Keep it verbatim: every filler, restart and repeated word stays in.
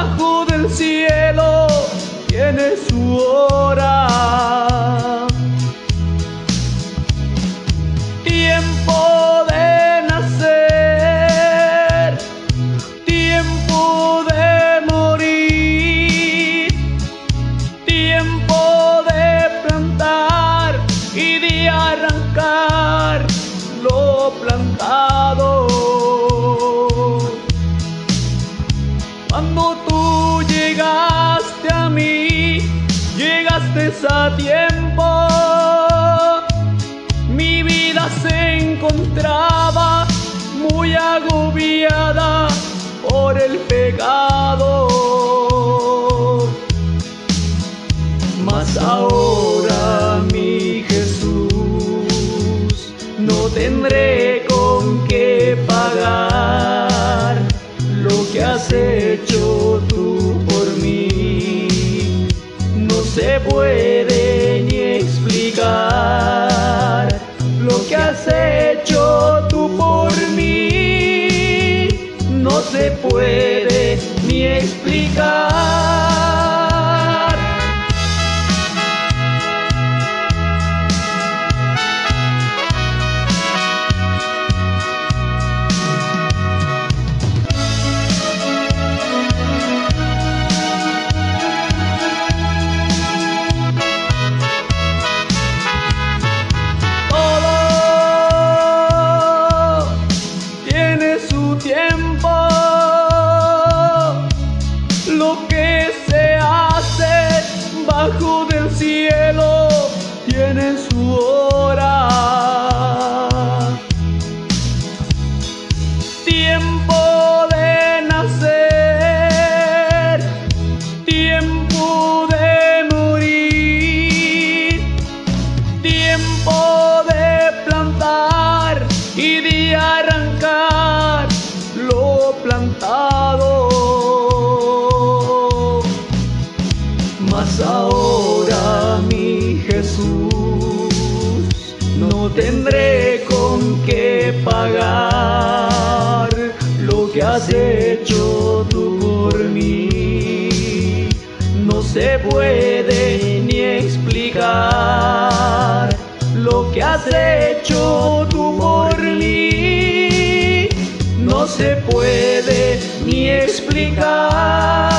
bajo del cielo tiene su hora. Tiempo de nacer, tiempo de morir, tiempo de plantar y de arrancar lo plantado. Cuando tú llegaste a mí, llegaste a tiempo. Mi vida se encontraba muy agobiada por el pecado. Mas ahora, mi Jesús, no tendré con qué pagar lo que has hecho tú por mí. No se puede ni explicar lo que has hecho tú por mí. No se puede ni explicar. Lo que se hace bajo del cielo tiene su hora. Tiempo de nacer, tiempo de morir, tiempo de plantar y de arrancar lo plantado. Mas ahora, mi Jesús, no tendré con qué pagar lo que has hecho tú por mí. No se puede ni explicar lo que has hecho tú por mí. No se puede ni explicar.